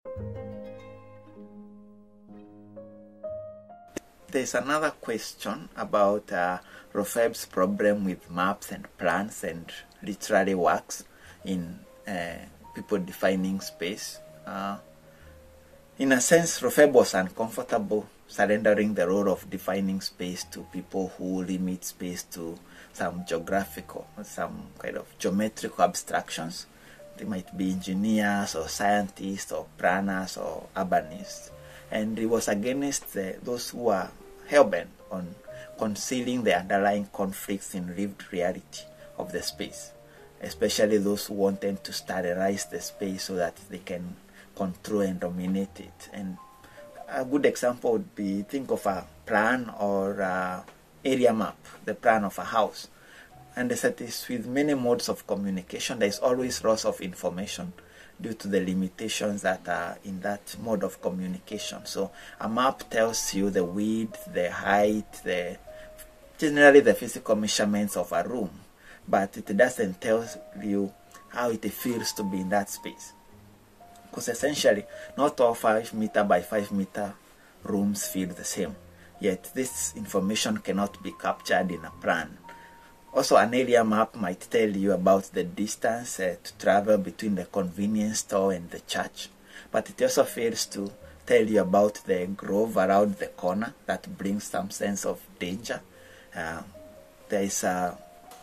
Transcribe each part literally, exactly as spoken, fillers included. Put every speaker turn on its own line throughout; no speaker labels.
There's another question about uh, Rofeb's problem with maps and plans and literary works in uh, people defining space. Uh, in a sense, Rofeb was uncomfortable surrendering the role of defining space to people who limit space to some geographical, some kind of geometrical abstractions. They might be engineers or scientists or planners or urbanists. And he was against the, those who are hell-bent on concealing the underlying conflicts in lived reality of the space, especially those who wanted to sterilize the space so that they can control and dominate it. And a good example would be, think of a plan or a area map, the plan of a house. And as it is with many modes of communication, there is always loss of information due to the limitations that are in that mode of communication. So a map tells you the width, the height, the generally the physical measurements of a room, but it doesn't tell you how it feels to be in that space. Because essentially, not all five meter by five meter rooms feel the same. Yet this information cannot be captured in a plan. Also, an area map might tell you about the distance uh, to travel between the convenience store and the church, but it also fails to tell you about the grove around the corner that brings some sense of danger. Uh, there is a,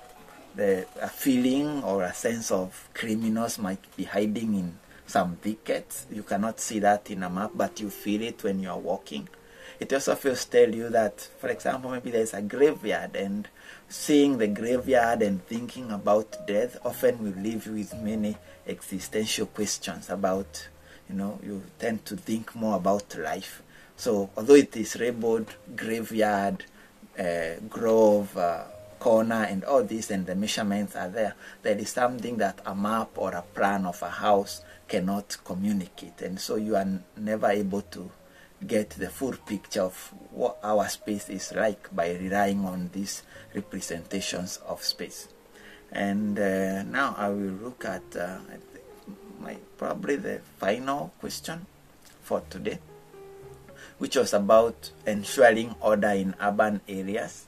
the, a feeling or a sense of criminals might be hiding in some thickets. You cannot see that in a map, but you feel it when you are walking. It also feels tell you that, for example, maybe there's a graveyard, and seeing the graveyard and thinking about death often will leave you with many existential questions about, you know, you tend to think more about life. So although it is labeled graveyard, uh, grove, uh, corner, and all this, and the measurements are there, there is something that a map or a plan of a house cannot communicate, and so you are never able to get the full picture of what our space is like by relying on these representations of space. And uh, now I will look at uh, my probably the final question for today, which was about ensuring order in urban areas.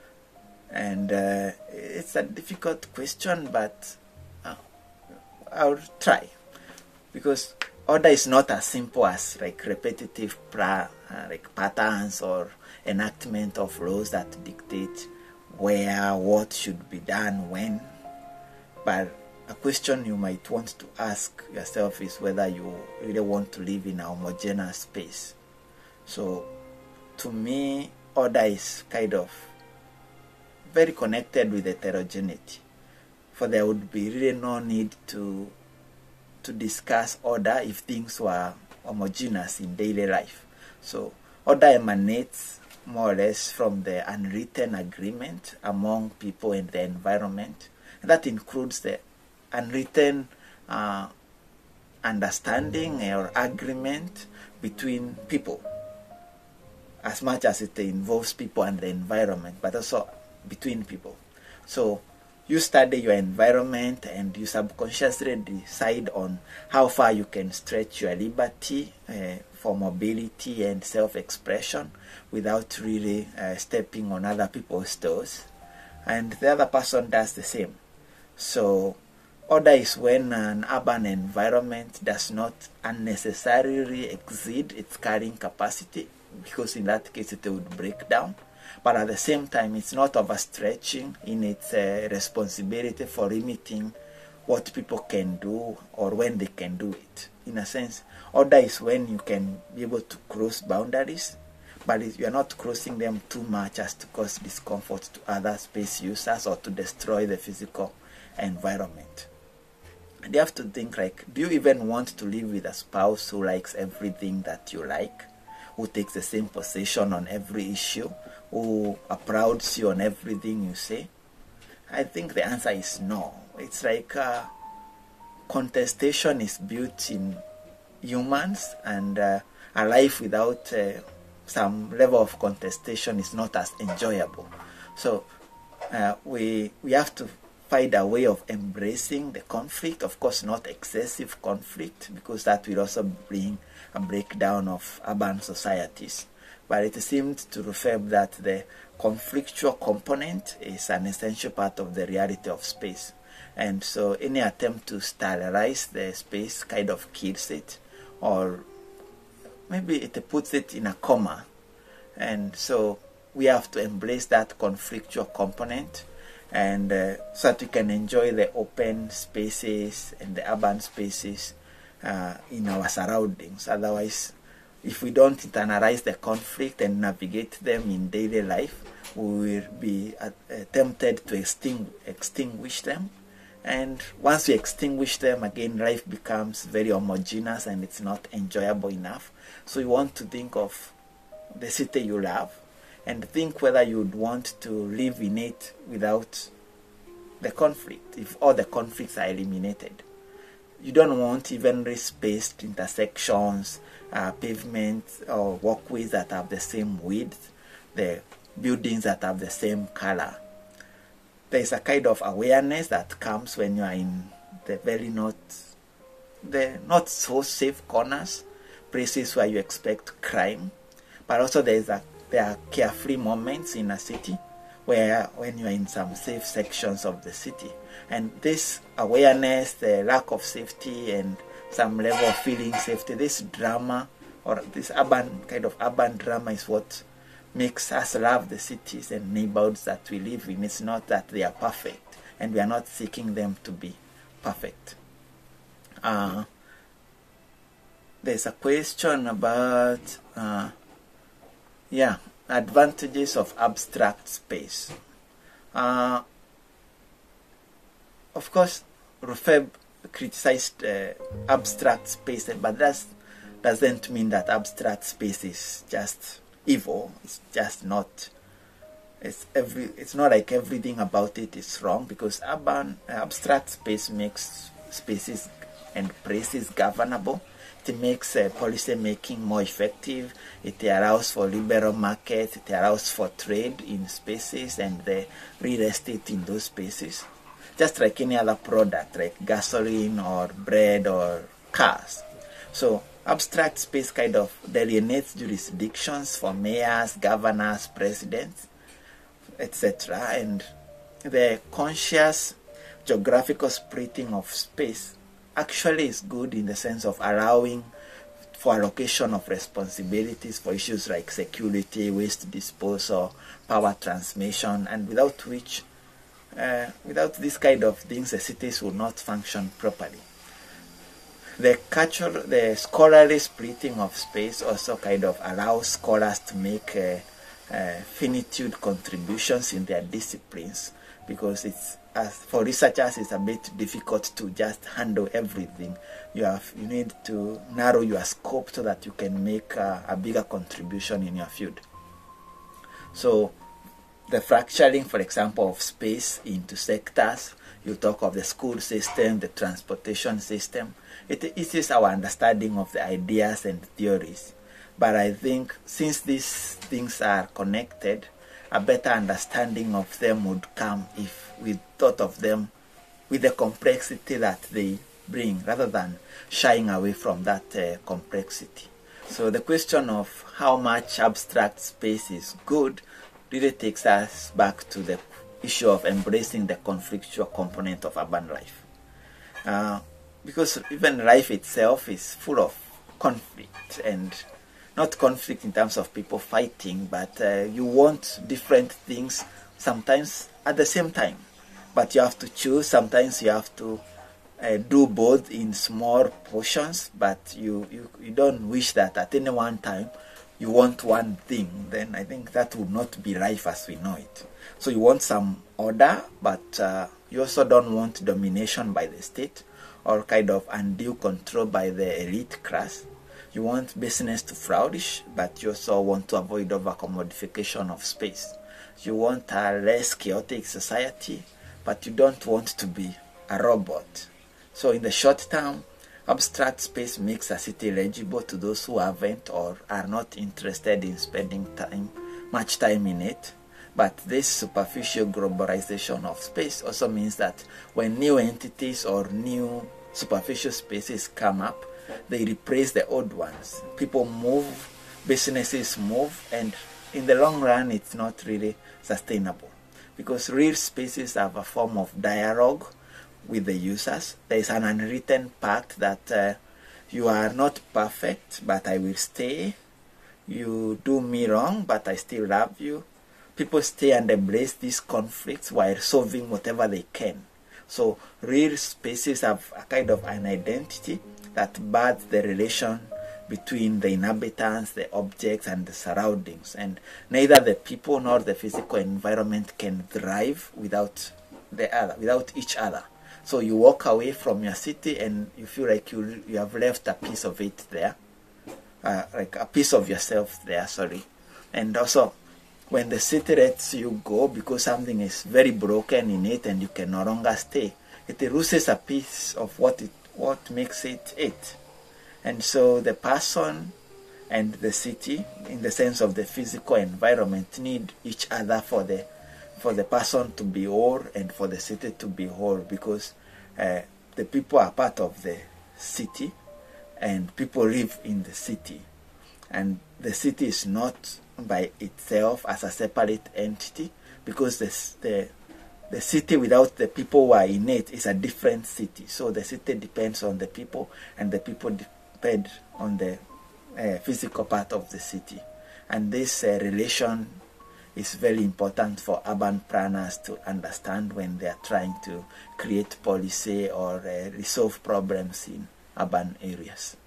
And uh, it's a difficult question, but uh, I'll try, because order is not as simple as like repetitive pra, uh, like patterns or enactment of laws that dictate where what should be done when. But a question you might want to ask yourself is whether you really want to live in a homogeneous space. So to me, order is kind of very connected with heterogeneity, for there would be really no need to to discuss order if things were homogeneous in daily life. So order emanates more or less from the unwritten agreement among people and the environment. And that includes the unwritten uh, understanding or agreement between people, as much as it involves people and the environment, but also between people. So you study your environment and you subconsciously decide on how far you can stretch your liberty uh, for mobility and self-expression without really uh, stepping on other people's toes. And the other person does the same. So order is when an urban environment does not unnecessarily exceed its carrying capacity, because in that case it would break down. But at the same time, it's not overstretching in its uh, responsibility for limiting what people can do or when they can do it. In a sense, order is when you can be able to cross boundaries, but you are not crossing them too much as to cause discomfort to other space users or to destroy the physical environment. And you have to think, like, do you even want to live with a spouse who likes everything that you like, who takes the same position on every issue, who applauds you on everything you say? I think the answer is no. It's like uh, contestation is built in humans, and uh, a life without uh, some level of contestation is not as enjoyable. So uh, we we have to find a way of embracing the conflict. Of course, not excessive conflict, because that will also bring a breakdown of urban societies. But it seemed to Lefebvre that the conflictual component is an essential part of the reality of space. And so any attempt to sterilize the space kind of kills it, or maybe it puts it in a coma. And so we have to embrace that conflictual component, and uh, so that we can enjoy the open spaces and the urban spaces uh, in our surroundings. Otherwise, if we don't internalize the conflict and navigate them in daily life, we will be uh, tempted to extingu extinguish them. And once we extinguish them, again, life becomes very homogeneous and it's not enjoyable enough. So you want to think of the city you love, and think whether you'd want to live in it without the conflict, if all the conflicts are eliminated. You don't want evenly spaced intersections, uh, pavements or walkways that have the same width, the buildings that have the same color. There is a kind of awareness that comes when you are in the very not, the not so safe corners, places where you expect crime. But also there is a there are carefree moments in a city where when you are in some safe sections of the city. And this awareness, the lack of safety and some level of feeling safety, this drama or this urban kind of urban drama is what makes us love the cities and neighborhoods that we live in. It's not that they are perfect, and we are not seeking them to be perfect. Uh, there's a question about uh, yeah, advantages of abstract space. Uh, of course, Lefebvre criticized uh, abstract space, but that doesn't mean that abstract space is just evil. It's just not. It's every. It's not like everything about it is wrong, because urban uh, abstract space makes spaces and places governable. It makes uh, policy making more effective. It allows for liberal markets. It allows for trade in spaces and the real estate in those spaces. Just like any other product, like gasoline or bread or cars. So abstract space kind of delineates jurisdictions for mayors, governors, presidents, et cetera. And the conscious geographical splitting of space actually is good in the sense of allowing for allocation of responsibilities for issues like security, waste disposal, power transmission, and without which, uh, without this kind of things, the cities will not function properly. The cultural, the scholarly splitting of space also kind of allows scholars to make uh, uh, finitude contributions in their disciplines, because it's as for researchers, it's a bit difficult to just handle everything. You have you need to narrow your scope so that you can make a, a bigger contribution in your field. So the fracturing, for example, of space into sectors, you talk of the school system, the transportation system. It, it is our understanding of the ideas and theories. But I think since these things are connected, a better understanding of them would come if we thought of them with the complexity that they bring, rather than shying away from that uh, complexity. So the question of how much abstract space is good really takes us back to the issue of embracing the conflictual component of urban life. Uh, because even life itself is full of conflict, and not conflict in terms of people fighting, but uh, you want different things sometimes at the same time. But you have to choose. Sometimes you have to uh, do both in small portions, but you, you, you don't wish that at any one time you want one thing. Then I think that would not be life as we know it. So you want some order, but uh, you also don't want domination by the state or kind of undue control by the elite class. You want business to flourish, but you also want to avoid over-commodification of space. You want a less chaotic society, but you don't want to be a robot. So in the short term, abstract space makes a city legible to those who haven't or are not interested in spending time, much time in it. But this superficial globalization of space also means that when new entities or new superficial spaces come up, they replace the old ones. People move, businesses move, and in the long run, it's not really sustainable. Because real spaces have a form of dialogue with the users. There is an unwritten pact that uh, you are not perfect, but I will stay. You do me wrong, but I still love you. People stay and embrace these conflicts while solving whatever they can. So real spaces have a kind of an identity that births the relation between the inhabitants, the objects, and the surroundings. And neither the people nor the physical environment can thrive without the other, without each other. So you walk away from your city and you feel like you you have left a piece of it there, uh, like a piece of yourself there. Sorry, and also when the city lets you go because something is very broken in it and you can no longer stay, it loses a piece of what it what makes it it. And so the person and the city, in the sense of the physical environment, need each other for the for the person to be whole and for the city to be whole, because uh, the people are part of the city and people live in the city, and the city is not by itself as a separate entity, because this, the the city without the people who are in it is a different city. So the city depends on the people and the people depend on the uh, physical part of the city, and this uh, relation is very important for urban planners to understand when they are trying to create policy or uh, resolve problems in urban areas.